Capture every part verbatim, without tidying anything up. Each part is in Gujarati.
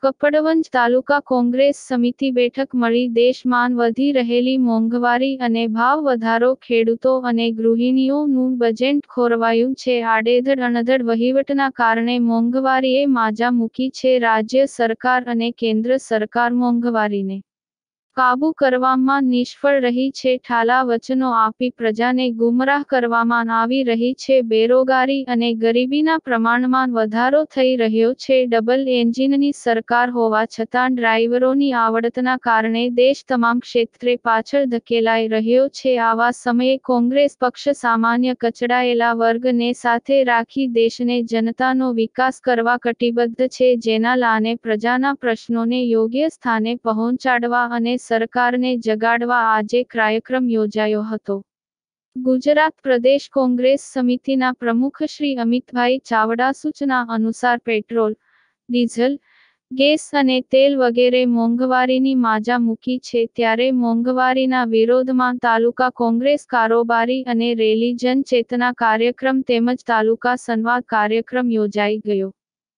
કપડવંજ તાલુકા કોંગ્રેસ સમિતિ બેઠક મળી દેશમાં વધી રહેલી મોંઘવારી અને ભાવ વધારો ખેડૂતો અને ગૃહિણીઓનું બજેટ ખોરવાયું છે। આડેધડ અણધડ વહીવટના કારણે મોંઘવારીએ માજા મૂકી છે। રાજ્ય સરકાર અને કેન્દ્ર સરકાર મોંઘવારીને કાબૂ કરવામાં નિષ્ફળ રહી છે। ઠાલા વચનો આપી પ્રજાને ગુમરાહ કરવામાં આવી રહી છે। બેરોજગારી અને ગરીબીના પ્રમાણમાં વધારો થઈ રહ્યો છે। ડબલ એન્જિનની સરકાર હોવા છતાં ડ્રાઈવરોની આવડતના કારણે દેશ તમામ ક્ષેત્રે પાછળ ધકેલાઈ રહ્યો છે। આવા સમયે કોંગ્રેસ પક્ષ સામાન્ય કચડાયેલા વર્ગને સાથે રાખી દેશને જનતાનો વિકાસ કરવા કટિબદ્ધ છે, જેના લાને પ્રજાના પ્રશ્નોને યોગ્ય સ્થાને પહોંચાડવા અને સરકારને જગાડવા આજે કાર્યક્રમ યોજાયો હતો। ગુજરાત પ્રદેશ કોંગ્રેસ સમિતિના પ્રમુખ શ્રી અમિતભાઈ ચાવડા સૂચના અનુસાર પેટ્રોલ, ડીઝલ, ગેસ અને તેલ વગેરે મોંઘવારીની માજા મૂકી છે, ત્યારે મોંઘવારીના વિરોધમાં તાલુકા કોંગ્રેસ કારોબારી અને રેલી જનચેતના કાર્યક્રમ તેમજ તાલુકા સંવાદ કાર્યક્રમ યોજાઈ ગયો।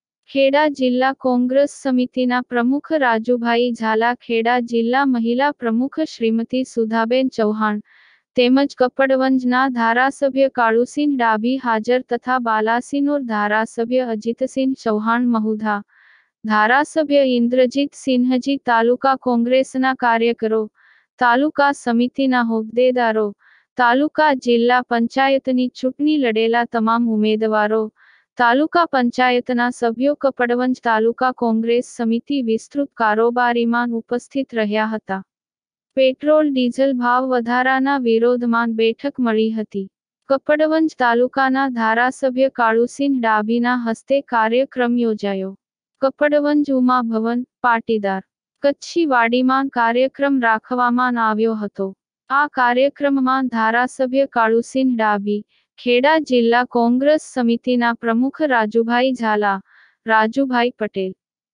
ખેડા જિલ્લા કોંગ્રેસ સમિતિના પ્રમુખ રાજુભાઈ ઝાલા, ખેડા જિલ્લા મહિલા પ્રમુખ શ્રીમતી સુધાબેન ચૌહાણ તેમજ કપડવંજના ધારાસભ્ય કાળુસિંહ ડાભી હાજર તથા બાલાસિનોર ધારાસભ્ય અજીતસિંહ ચૌહાણ મહુધા, ધારાસભ્ય ઇન્દ્રજીત સિંહજી, તાલુકા કોંગ્રેસના કાર્યકરો, તાલુકા સમિતિના હોદ્દેદારો, તાલુકા જિલ્લા પંચાયતની ચૂંટણી લડેલા તમામ ઉમેદવારો, તાલુકા પંચાયતના સભ્યો કપડવંજ તાલુકા કોંગ્રેસ સમિતિ વિસ્તૃત કારોબારીમાં ઉપસ્થિત રહ્યા હતા। પેટ્રોલ ડીઝલ ભાવ વધારાના વિરોધમાં બેઠક મળી હતી। કપડવંજ તાલુકાના ધારાસભ્ય કાળુસિંહ ડાભીના હસ્તે કાર્યક્રમ યોજાયો। કપડવંજ ઉમા ભવન, પાટીદાર કચ્છી વાડીમાં કાર્યક્રમ રાખવામાં આવ્યો હતો। આ કાર્યક્રમમાં ધારાસભ્ય કાળુસિંહ ડાભી, ખેડા જિલ્લા કોંગ્રેસ સમિતિના પ્રમુખ રાજુભાઈ ઝાલા, રાજુભાઈ પટેલ,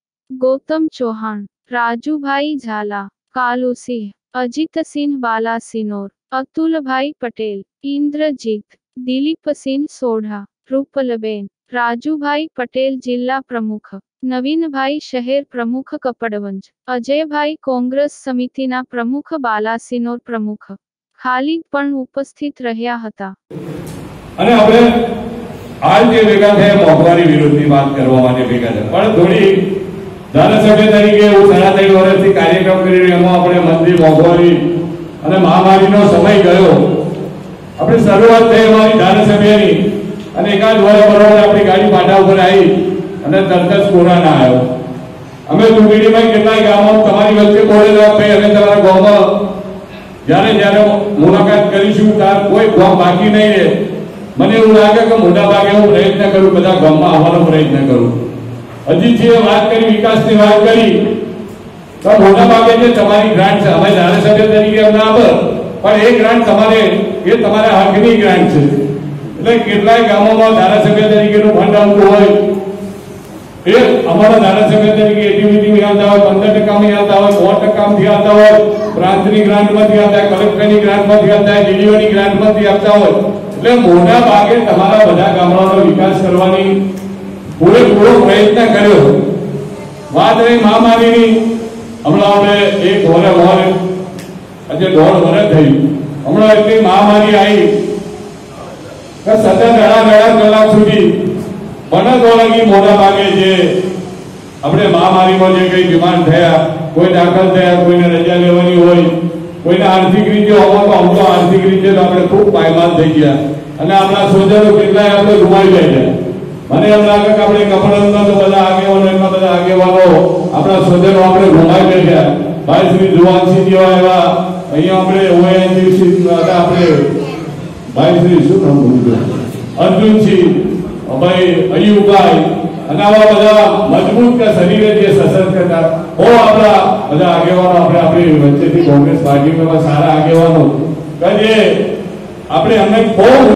ગૌતમ ચૌહાણ, રાજુભાઈ ઝાલા, કાલુસિંહ, અજીતસિંહ બાલાસિનોર, અતુલભાઈ પટેલ, ઇન્દ્રજીત, દિલીપસિંહ સોઢા, રૂપલબેન, રાજુભાઈ પટેલ જિલ્લા પ્રમુખ, નવીનભાઈ શહેર પ્રમુખ કપડવંજ, અજયભાઈ કોંગ્રેસ સમિતિના પ્રમુખ બાલાસિનોર પ્રમુખ, ખાલિદ પણ ઉપસ્થિત રહ્યા હતા। અને આપણે હાલ જે ભેગા થયા મોંઘવારી વિરોધની વાત કરવા માટે ભેગા થયા, પણ થોડી ધારાસભ્ય તરીકે હું સાડા ત્રણ વર્ષથી કાર્યક્રમ કરી રહ્યો, એમાં આપણે મંદી, મોંઘવારી અને મહામારીનો સમય ગયો। આપણે શરૂઆત થઈ અમારી ધારાસભ્યની અને એકાદ વર્ષ બરોબર આપણી ગાડી પાટા ઉપર આવી અને તરત જ કોરોના આવ્યો। અમે દુબીડીમાં કેટલાય ગામો તમારી વચ્ચે બોલેલા ભાઈ, અમે તમારા ગામમાં જ્યારે જ્યારે મુલાકાત કરીશું ત્યારે કોઈ ગામ બાકી નહીં રહે। મને એવું લાગે કે મોટા ભાગે હું પ્રયત્ન કરું, બધા ગામમાં આવવાનો પ્રયત્ન કરું। હજી જે વાત કરી, વિકાસની વાત કરી, તો મોટા ભાગે જે તમારી ગ્રાન્ટ છે, અમે ધારાસભ્ય તરીકે અમને આપે, પણ એ ગ્રાન્ટ તમારે એ તમારા હકની ગ્રાન્ટ છે। એટલે કેટલાય ગામોમાં ધારાસભ્ય તરીકેનું ફંડ આવતું હોય, એ અમારા ધારાસભ્ય તરીકે એટીવીટી આવતા હોય, પંદર ટકામાં આવતા હોય, સો ટકામાંથી આવતા હોય, પ્રાંતની ગ્રાન્ટમાંથી આવતા હોય, કલેક્ટરની ગ્રાન્ટમાંથી આવતા હોય, ડીડીઓની ગ્રાન્ટમાંથી આપતા હોય। એટલે મોટા ભાગે તમારા બધા ગામડાનો વિકાસ કરવાની પૂરેપૂરો પ્રયત્ન કર્યો। વાત રહી મહામારીની, હમણાં આપણે એક વર્ષ વર્ષ આજે દોઢ વર્ષ થયું, હમણાં એટલી મહામારી આવી કે સતત અઢાર અઢાર કલાક સુધી બનતોલગી મોટા ભાગે જે આપણે મહામારીમાં જે કંઈ બીમાર થયા, કોઈ દાખલ થયા, કોઈને રજા લેવાની હોય, કોઈને આર્થિક રીતે હોવા તો અમુક આર્થિક રીતે તો આપણે ખૂબ પાયમાલ થઈ ગયા અને આપણા સ્વજનો કેટલાય આપણે ગુમાવી ગયા। મને એમ લાગે કે આપણે કપડવંજના તો બધા આગેવાનો, એટલા બધા આગેવાનો આપણા સ્વજનો આપણે ગુમાવી ગયા। ભાઈ શ્રી જુવાનસિંહ જેવા એવા અહીંયા આપણે ઓએનજીસી હતા, આપણે ભાઈ શ્રી શું નામ બોલ્યું, અર્જુનસિંહ, ભાઈ અયુબભાઈ અને આવા બધા મજબૂત કે શરીરે જે સશસ્ત્ર હતા, બહુ આપણા બધા આગેવાનો આપણે આપણી વચ્ચેથી કોંગ્રેસ પાર્ટીમાં સારા આગેવાનો કે જે આપણે અમને બહુ